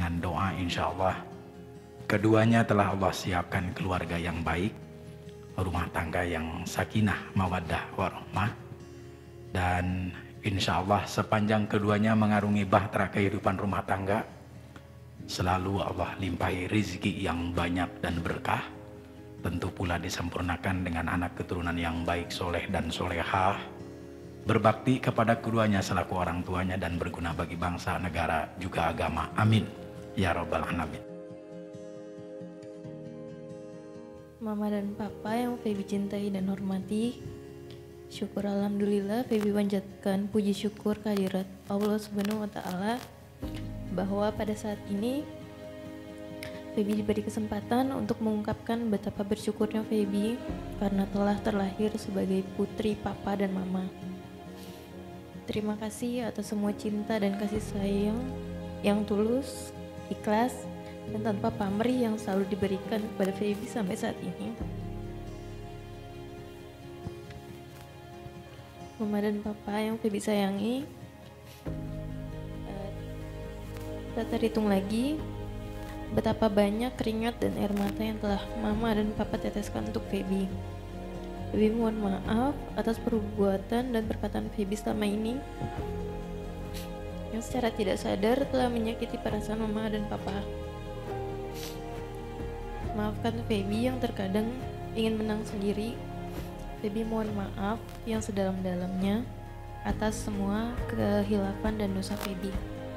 dengan doa insya Allah. Keduanya telah Allah siapkan keluarga yang baik, rumah tangga yang sakinah, mawaddah, warahmah. Dan insya Allah sepanjang keduanya mengarungi bahtera kehidupan rumah tangga, selalu Allah limpahi rizki yang banyak dan berkah. Tentu pula disempurnakan dengan anak keturunan yang baik, soleh dan solehah, berbakti kepada keduanya selaku orang tuanya dan berguna bagi bangsa, negara, juga agama. Amin ya rabbal alamin. Mama dan Papa yang Feby cintai dan hormati, syukur alhamdulillah Feby panjatkan puji syukur kehadirat Allah Subhanahu wa taala bahwa pada saat ini Feby diberi kesempatan untuk mengungkapkan betapa bersyukurnya Feby karena telah terlahir sebagai putri Papa dan Mama. Terima kasih atas semua cinta dan kasih sayang yang tulus, ikhlas, dan tanpa pamrih yang selalu diberikan kepada Feby sampai saat ini. Mama dan Papa yang Feby sayangi, tak terhitung lagi betapa banyak keringat dan air mata yang telah Mama dan Papa teteskan untuk Feby. Feby mohon maaf atas perbuatan dan perkataan Feby selama ini yang secara tidak sadar telah menyakiti perasaan Mama dan Papa. Maafkan Feby yang terkadang ingin menang sendiri. Feby mohon maaf yang sedalam-dalamnya atas semua kehilafan dan dosa Feby.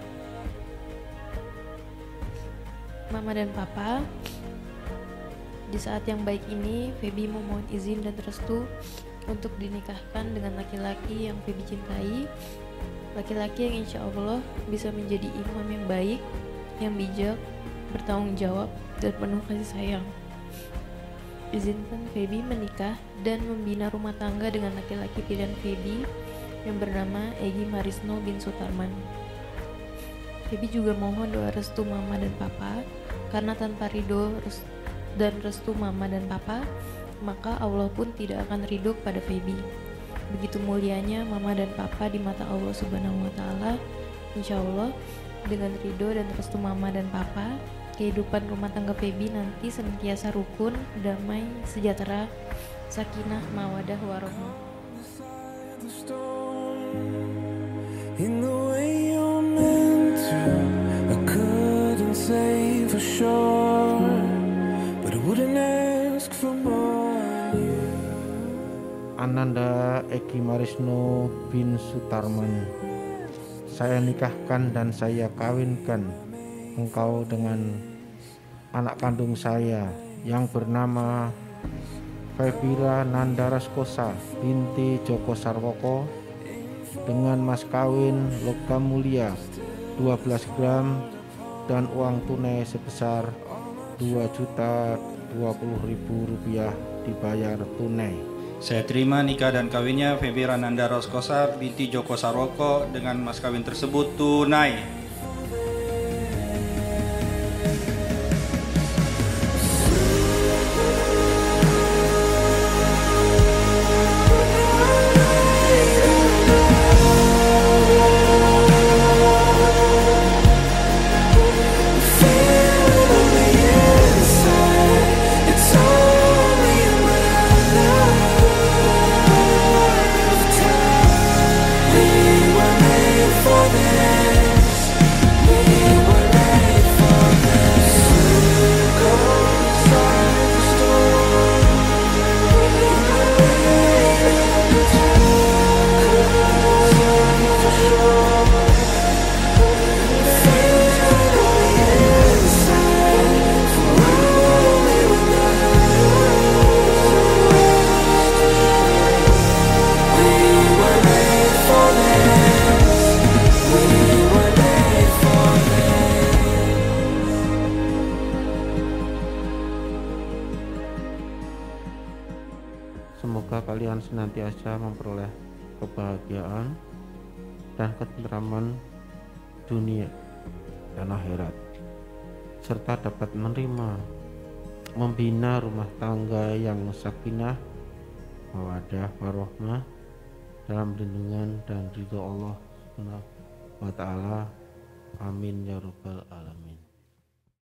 Mama dan Papa, di saat yang baik ini Feby memohon izin dan restu untuk dinikahkan dengan laki-laki yang Feby cintai, laki-laki yang insya Allah bisa menjadi imam yang baik, yang bijak, bertanggung jawab, dan penuh kasih sayang. Izinkan Feby menikah dan membina rumah tangga dengan laki-laki pilihan Feby yang bernama Egy Marisno bin Sutarman. Feby juga mohon doa restu Mama dan Papa, karena tanpa ridho dan restu Mama dan Papa, maka Allah pun tidak akan ridho pada Feby. Begitu mulianya Mama dan Papa di mata Allah Subhanahu wa taala. Insya Allah dengan ridho dan restu Mama dan Papa, kehidupan rumah tangga Feby nanti senantiasa rukun, damai, sejahtera, sakinah, mawadah, warahmah. In the way you're meant to, I couldn't say for sure, but I wouldn't ask for more. Ananda Egy Marisno bin Sutarman, saya nikahkan dan saya kawinkan engkau dengan anak kandung saya yang bernama Febira Nandaraskosa binti Joko Sarwoko dengan mas kawin logam mulia 12 gram dan uang tunai sebesar Rp2.020.000 dibayar tunai. Saya terima nikah dan kawinnya Febira Nandaraskosa binti Joko Sarwoko dengan mas kawin tersebut tunai. Semoga kalian senantiasa memperoleh kebahagiaan dan ketentraman dunia dan akhirat, serta dapat menerima, membina rumah tangga yang sakinah, mawaddah, warahmah dalam lindungan dan ridho Allah Subhanahu wa ta'ala. Amin ya rabbal alamin.